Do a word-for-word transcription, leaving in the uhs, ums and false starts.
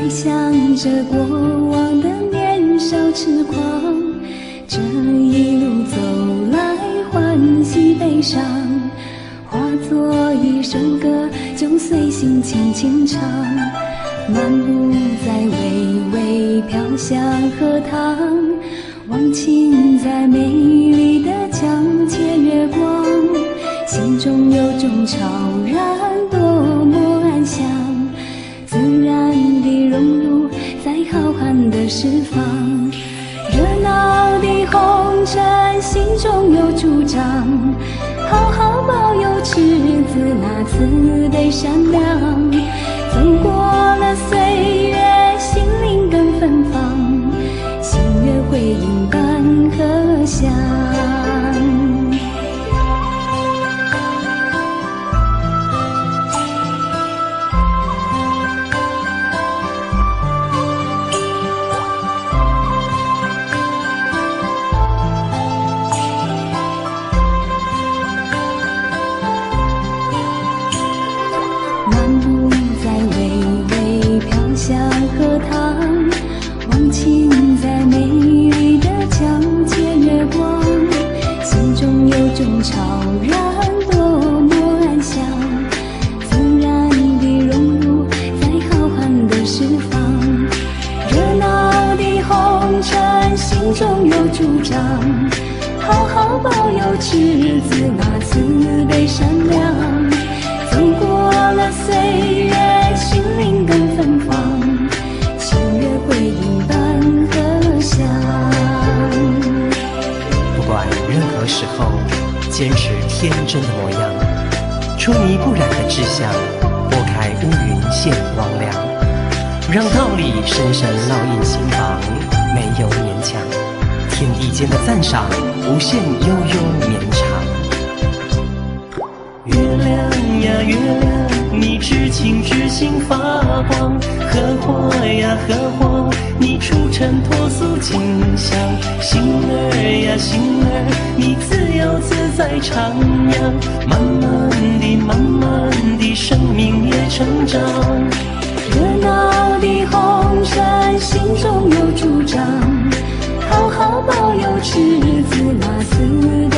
想着过往的年少痴狂，这一路走来欢喜悲伤，化作一首歌就随心轻轻唱。漫步在微微飘香荷塘，忘情在美丽的江街月光，心中有种怅然多么安详，自然地融入在浩瀚的四方。热闹的红尘心中有主张，好好保佑赤子那慈悲善良，走过了岁月心灵更芬芳，星月辉映般和祥。漫步在微微飘香荷塘，忘情在美丽的江街月光，心中有种怅然多么安详，自然地融入在浩瀚的四方。热闹的红尘心中有主张，好好保佑赤子那慈悲善良，走过了岁月心灵更芬芳，星月辉映般和祥。 不管任何时候，坚持天真的模样，出泥不染的志向，拨开乌云现光亮，让道理深深烙印心房，没有勉强，天地间的赞赏无限悠悠绵长。月亮呀月亮，你知情知心发光，荷花呀荷花，你出尘脱俗景象，星儿呀星儿，你自由自在徜徉，慢慢地慢慢地生命也成长。 热闹的红尘心中有主张，好好保佑赤子那慈